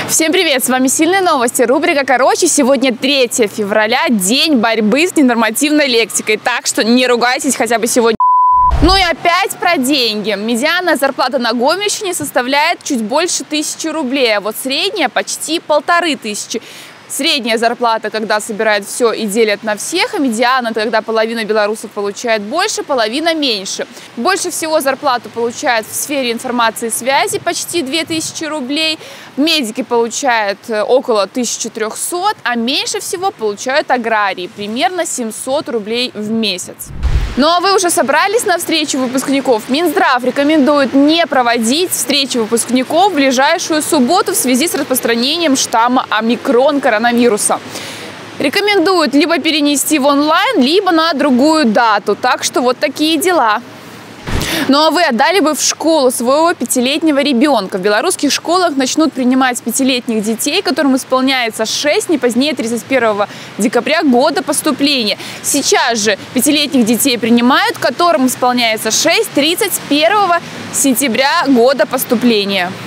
Всем привет! С вами «Сильные новости», рубрика «Короче». Сегодня 3 февраля, день борьбы с ненормативной лексикой, так что не ругайтесь хотя бы сегодня. Ну и опять про деньги. Медианная зарплата на Гомельщине составляет чуть больше 1000 рублей, а вот средняя почти 1500. Средняя зарплата, когда собирают все и делят на всех, а медиана, когда половина белорусов получает больше, половина меньше. Больше всего зарплату получают в сфере информации и связи, почти 2000 рублей. Медики получают около 1300, а меньше всего получают аграрии, примерно 700 рублей в месяц. Ну а вы уже собрались на встречу выпускников? Минздрав рекомендует не проводить встречи выпускников в ближайшую субботу в связи с распространением штамма омикрон коронавируса. Рекомендуют либо перенести в онлайн, либо на другую дату. Так что вот такие дела. Ну а вы отдали бы в школу своего 5-летнего ребенка? В белорусских школах начнут принимать 5-летних детей, которым исполняется 6, не позднее 31 декабря года поступления. Сейчас же 5-летних детей принимают, которым исполняется 6, 31 сентября года поступления.